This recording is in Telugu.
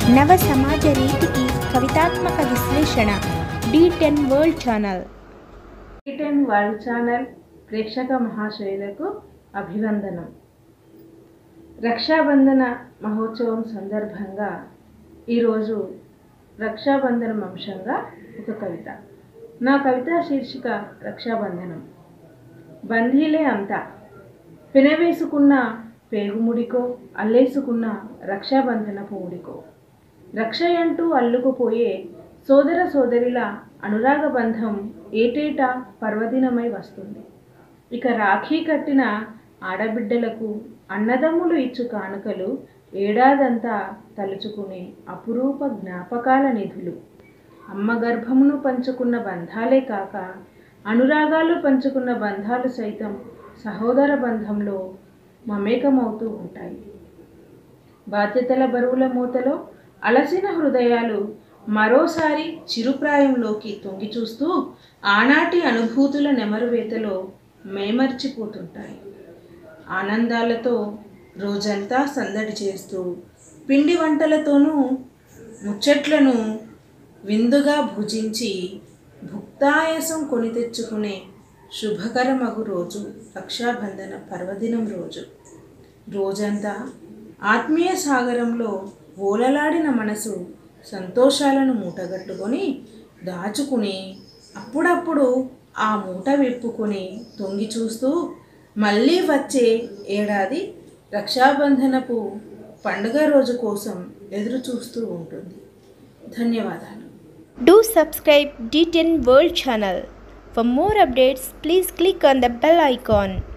నవ సమాజ రీతికి కవితాత్మక విశ్లేషణ D10 world channel. D10 world channel ప్రేక్షక మహాశయులకు అభివందనం. రక్షాబంధన మహోత్సవం సందర్భంగా ఈరోజు రక్షాబంధనం అంశంగా ఒక కవిత. నా కవిత శీర్షిక రక్షాబంధనం. బంధీలే అంతా, పెనవేసుకున్న పేగుముడికో అల్లేసుకున్న రక్షాబంధనపు ముడికో, రక్షయంటూ అల్లుకుపోయే సోదర సోదరిల అనురాగ బంధం ఏటేటా పర్వదినమై వస్తుంది. ఇక రాఖీ కట్టిన ఆడబిడ్డలకు అన్నదమ్ములు ఇచ్చు కానుకలు ఏడాదంతా తలుచుకునే అపురూప జ్ఞాపకాల నిధులు. అమ్మ గర్భమును పంచుకున్న బంధాలే కాక అనురాగాలు పంచుకున్న బంధాలు సైతం సహోదర బంధంలో మమేకమవుతూ ఉంటాయి. బాధ్యతల బరువుల మూతలో అలసిన హృదయాలు మరోసారి చిరుప్రాయంలోకి తొంగి చూస్తూ ఆనాటి అనుభూతుల నెమరువేతలో మేమర్చిపోతుంటాయి. ఆనందాలతో రోజంతా సందడి చేస్తూ పిండి వంటలతోనూ ముచ్చట్లను విందుగా భుజించి భుక్తాయాసం కొని తెచ్చుకునే శుభకరమగు రోజు రక్షాబంధన పర్వదినం రోజు. రోజంతా ఆత్మీయ సాగరంలో ఓలలాడిన మనసు సంతోషాలను మూటగట్టుకొని దాచుకుని అప్పుడప్పుడు ఆ మూట విప్పుకొని తొంగి చూస్తూ మళ్ళీ వచ్చే ఏడాది రక్షాబంధనపు పండుగ రోజు కోసం ఎదురు చూస్తూ ఉంటుంది. ధన్యవాదాలు. Do subscribe D10 World channel. For more updates, please click on the bell icon.